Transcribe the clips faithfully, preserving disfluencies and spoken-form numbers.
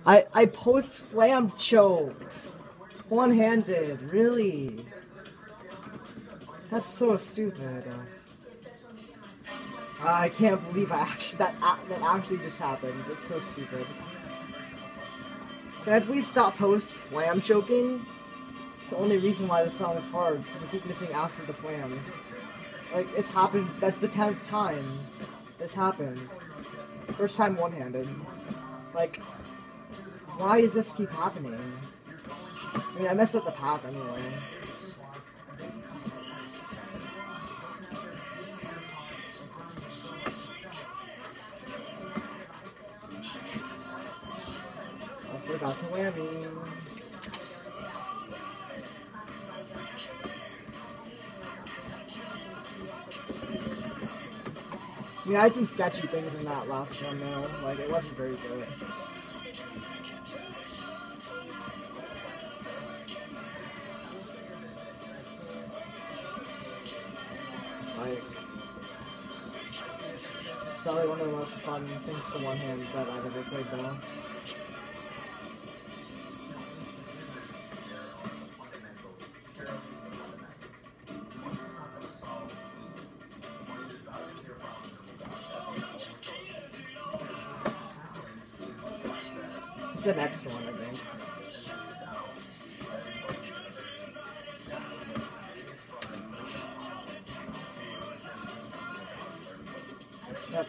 I I post flam choked. One-handed, really? That's so stupid. Uh, I can't believe I actually that that actually just happened. That's so stupid. Can I please stop post flam choking? It's the only reason why this song is hard, is because I keep missing after the flams. Like, it's happened, that's the tenth time this happened. First time one-handed. Like, why does this keep happening? I mean, I messed up the path anyway. I forgot to whammy. I mean, I had some sketchy things in that last one though. Like, it wasn't very good. Like, it's probably one of the most fun things to one-hand that I've ever played though. It's the next one, I think. Yep.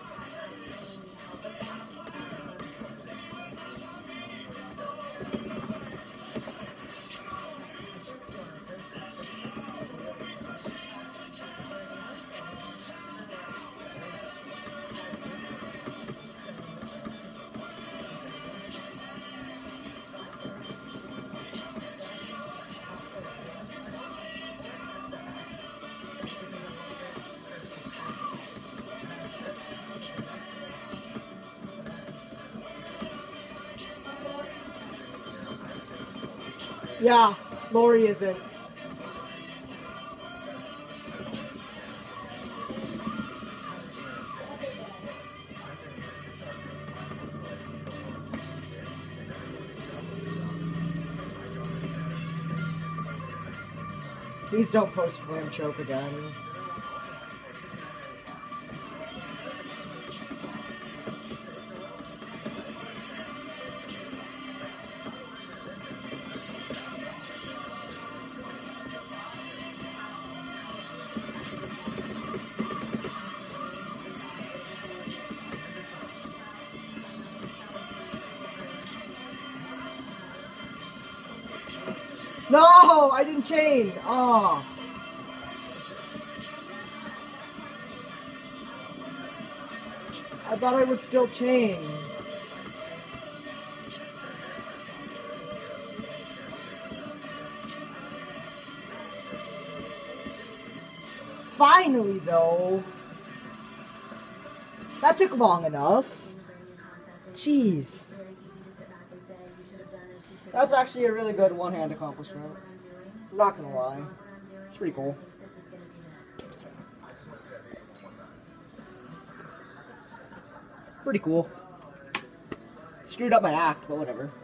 Yeah, Lori isn't. Please don't post flam choke again. No, I didn't chain. Oh. I thought I would still chain. Finally, though. That took long enough. Jeez. That's actually a really good one-hand accomplishment. Not gonna lie. It's pretty cool. Pretty cool. Screwed up my act, but whatever.